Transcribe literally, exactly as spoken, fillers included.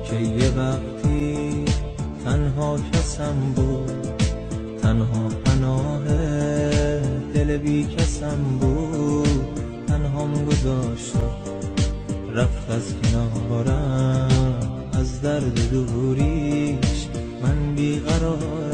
که یه وقتی تنها کسم بود، تنها پناه دل بی کسم بود، تنهام گذاشت رفت از کنارم، از درد دوریش من بیقرار